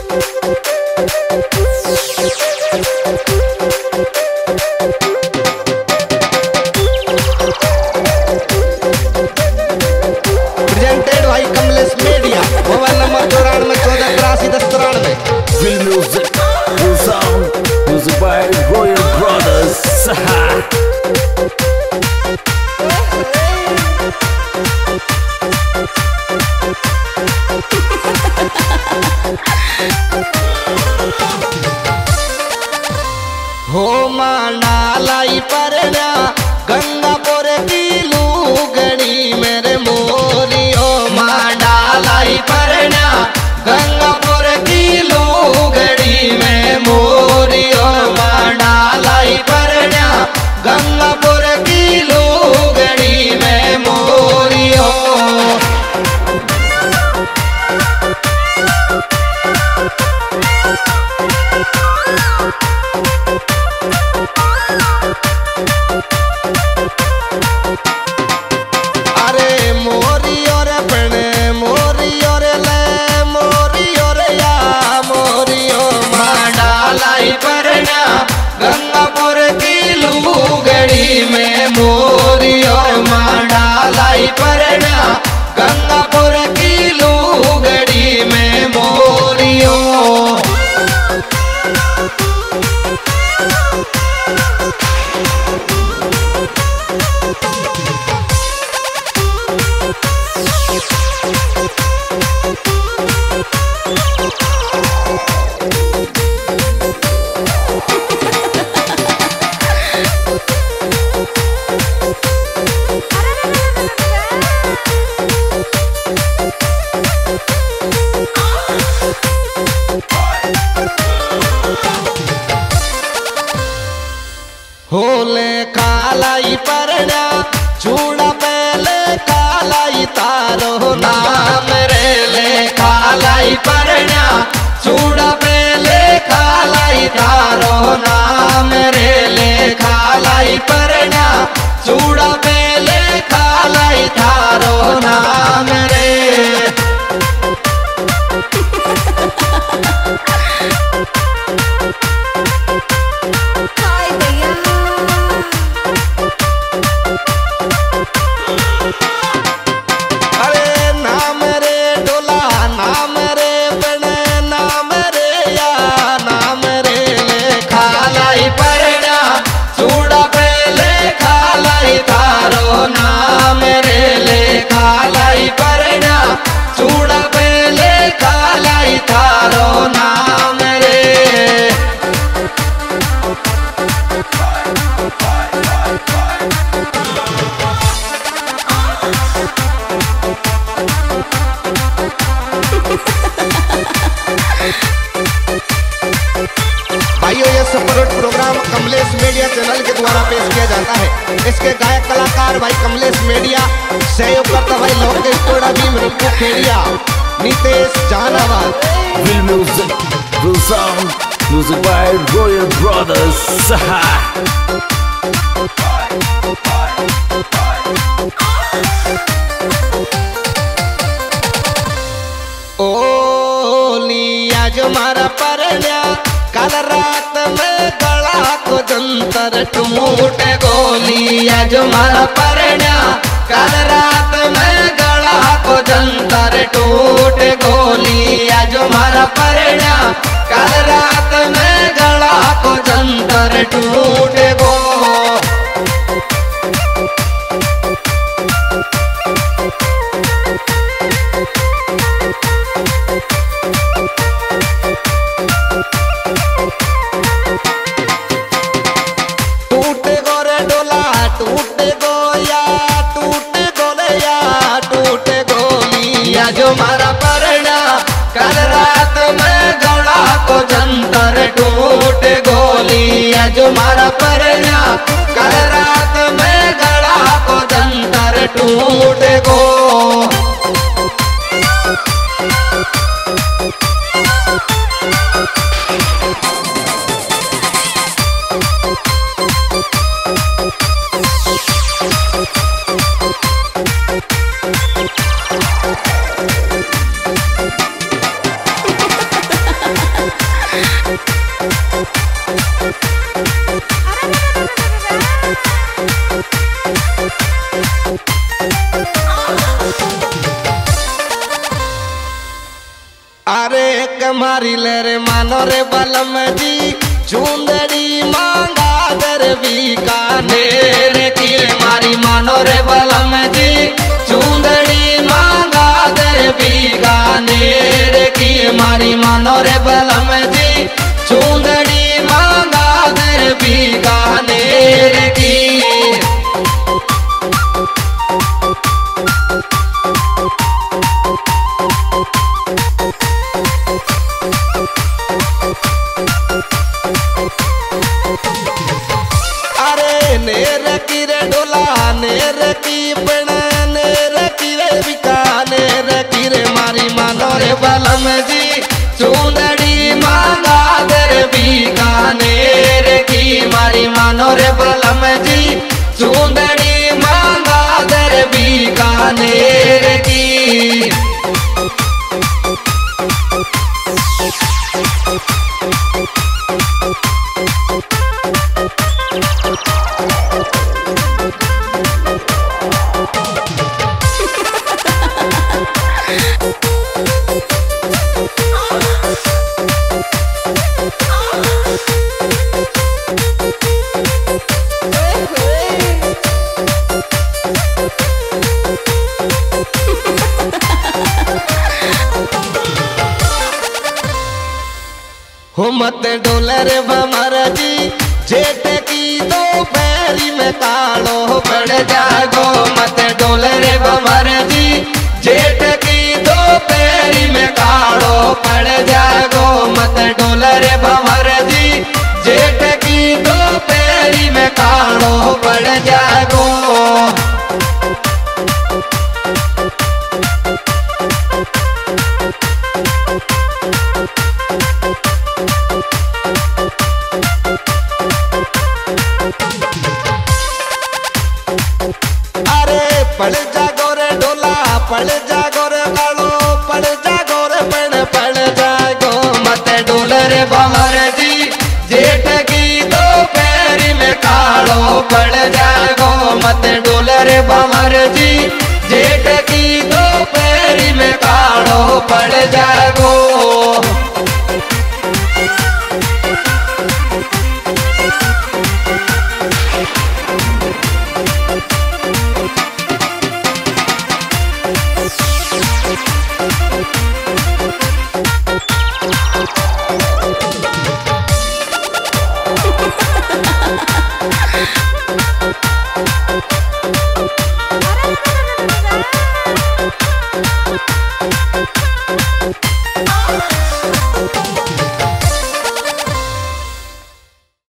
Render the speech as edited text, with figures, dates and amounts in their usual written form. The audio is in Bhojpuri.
प्रेजेंटेड भाई Kamlesh media, mobile number 9414831093। Real music, real sound, music by Royal Brothers. हो मांडालाई परण्या गंगापुर की लूगड़ी मेरे मोरी, हो मांडालाई परण्या गंगापुर की लूगड़ी में मोरी, हो मांडालाई परण्या गंगापुर की लूगड़ी में मोरी हो। अरे मोरी और पने मोरी और ले मोरी और या मोरी हो मांडालाई परण्या गंगापुर की लूगड़ी में मोरी हो मांडालाई परण्या गंगापुर की लूगड़ी में मोरी हो। होले कालाई परण्या चूड़ा पहले कालाई तारो नाम रे ले कालाई परण्या चूड़ा पहले कालाई तारो नाम रे ले कालाई परण्या चूड़ा पहले कालाई तारो नाम रे। नाम रे ले कालाई परण्या चूड़ा पहले कालाई थारो नाम रे। भाइयों ये superhit program Kamlesh media channel के द्वारा पेश किया जाता है। इसके गायक कलाकार भाई कमलेश मीडिया, सहयोग करता भाई लोकेश टोड़ा भी, Rinku Khedia, Nitesh Jehanabad. Real music, real sound, music by Royal Brothers. ओ लिया जो मारा परण्या कल रात में गला को जंतर टूट गोलिया जो मारा परण्या कल रात में गला को जंतर टूट गोलिया जो मारा परण्या कल रात में गला को जंतर टूट गो। जो मारा परण्या कल रात में गला को जंतर टूट गोलिया जो मारा परण्या कल रात में गला को जंतर टूट गो। अरे कमारी ले रे मानो रे बलम जी चुंदड़ी मांगा दर बीकानेर की मारी मानो रे बलम जी चुंदड़ी मांगा दर बीकानेर की मारी मानो रे बलम जी चुंदड़ी मांगा दर बीकानेर की। नेर की रे डोला नेर की बण नेर की रे बीकानेर की रे मारी मानो रे बलम जी चुंदड़ी मांगा दर बीकानेर की मारी मानो रे बलम जी चुंदड़ी मांगा दर बीकानेर की। हो मत डोलर भमर जी जेठ की दो पैरी में कालो पड़ जागो मत डोलर भमर जी जेठ की दो पैरी में कालो पड़ जागो मत डोलर भमर जी जेठ की दो पैरी में कालो पड़ जागो। पड़ जागो रे डोला पड़ जागो रे गालो पड़ जागो रे बण पड़ जागो मत डोलर भमर जी जेठ की दो पैरी में कालो पड़ जागो मत डोलर भमर जी जेठ की दो पैरी में कालो पड़ जागो।